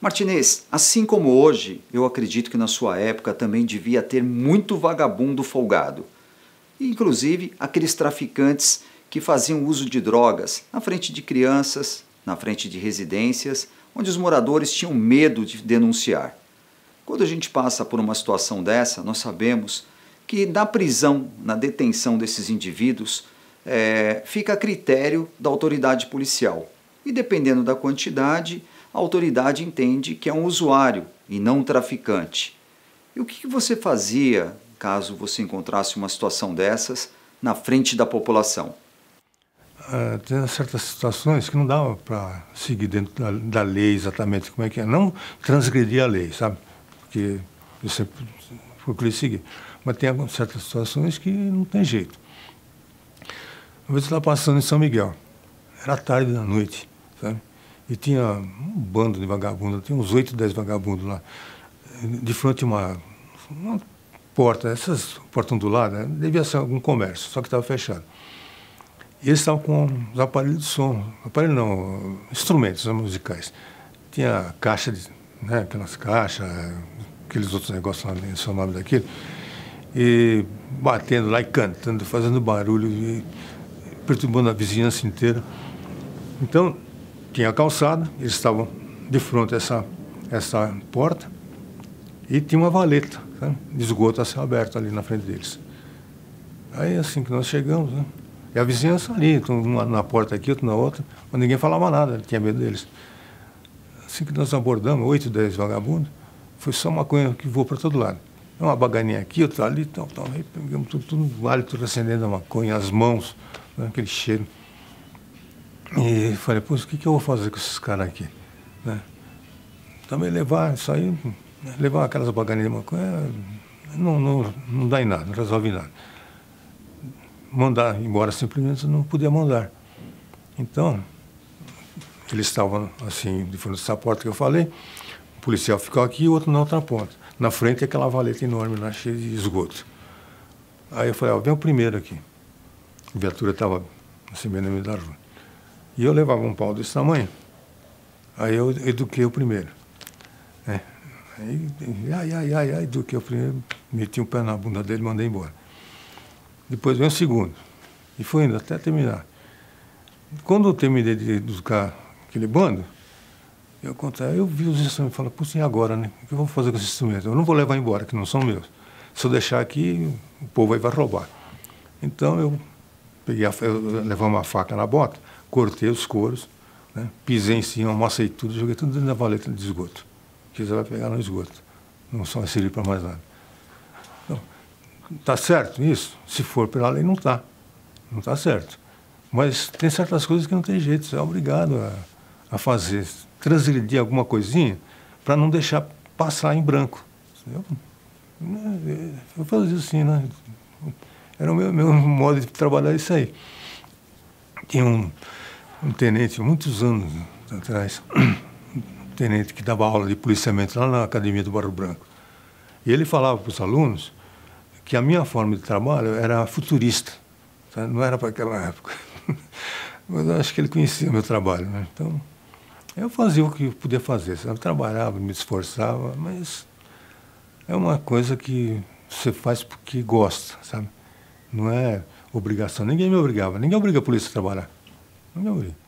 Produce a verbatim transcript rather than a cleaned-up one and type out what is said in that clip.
Martinez, assim como hoje, eu acredito que na sua época também devia ter muito vagabundo folgado. Inclusive aqueles traficantes que faziam uso de drogas na frente de crianças, na frente de residências, onde os moradores tinham medo de denunciar. Quando a gente passa por uma situação dessa, nós sabemos que na prisão, na detenção desses indivíduos, é, fica a critério da autoridade policial. E dependendo da quantidade, a autoridade entende que é um usuário e não um traficante. E o que você fazia caso você encontrasse uma situação dessas na frente da população? Uh, tem certas situações que não dava para seguir dentro da, da lei exatamente como é que é. Não transgredir a lei, sabe? Porque eu sempre procurei seguir. Mas tem certas situações que não tem jeito. Uma vez eu estava passando em São Miguel. Era tarde da noite, sabe? E tinha um bando de vagabundos, tinha uns oito, dez vagabundos lá. De frente a uma, uma porta, essas portas onduladas, né? Devia ser algum comércio, só que estava fechado. E eles estavam com os aparelhos de som, aparelho não, instrumentos musicais. Tinha caixa, de, né, aquelas caixas, aqueles outros negócios lá, nem sei o nome daquilo, e batendo lá e cantando, fazendo barulho, e perturbando a vizinhança inteira. Então, tinha a calçada, eles estavam de frente a essa, essa porta, e tinha uma valeta, sabe, de esgoto a céu aberto ali na frente deles. Aí, assim que nós chegamos, né, e a vizinhança ali, um na porta aqui, outro na outra, mas ninguém falava nada, tinha medo deles. Assim que nós abordamos, oito, dez vagabundos, foi só maconha que voou para todo lado. Uma baganinha aqui, outra ali, tal, tal. Aí pegamos tudo, tudo o hálito acendendo a maconha, as mãos, né, aquele cheiro. E falei, pô, o que, que eu vou fazer com esses caras aqui? Né? Também levar isso aí, levar aquelas baganinhas de maconha, não, não, não dá em nada, não resolve em nada. Mandar embora simplesmente não podia mandar. Então, eles estavam assim, de frente dessa porta que eu falei, o policial ficou aqui e o outro na outra ponta. Na frente aquela valeta enorme lá, cheia de esgoto. Aí eu falei, ó, vem o primeiro aqui. A viatura estava assim, bem no meio da rua. E eu levava um pau desse tamanho, aí eu eduquei o primeiro. Né? Aí, ai, ai, ai, ai, eduquei o primeiro, meti um pé na bunda dele e mandei embora. Depois vem o segundo, e foi indo até terminar. Quando eu terminei de educar aquele bando, eu contei, eu vi os instrumentos e falei, putz, e agora, né? O que eu vou fazer com esses instrumentos? Eu não vou levar embora, que não são meus. Se eu deixar aqui, o povo aí vai roubar. Então eu peguei, a, eu levava uma faca na bota, cortei os couros, né? Pisei em cima, amassei tudo, joguei tudo dentro da valeta de esgoto. Que você vai pegar no esgoto. Não só vai servir para mais nada. Então, está certo isso? Se for pela lei, não está. Não está certo. Mas tem certas coisas que não tem jeito, você é obrigado a, a fazer, transgredir alguma coisinha para não deixar passar em branco. Eu, eu fazia assim, né? Era o meu, meu modo de trabalhar isso aí. Tinha um, um tenente, muitos anos atrás, um tenente que dava aula de policiamento lá na Academia do Barro Branco. E ele falava para os alunos que a minha forma de trabalho era futurista, tá? Não era para aquela época. Mas eu acho que ele conhecia o meu trabalho, né? Então, eu fazia o que eu podia fazer. Eu trabalhava, me esforçava, mas é uma coisa que você faz porque gosta, sabe? Não é obrigação. Ninguém me obrigava. Ninguém obriga a polícia a trabalhar. Não me obriga.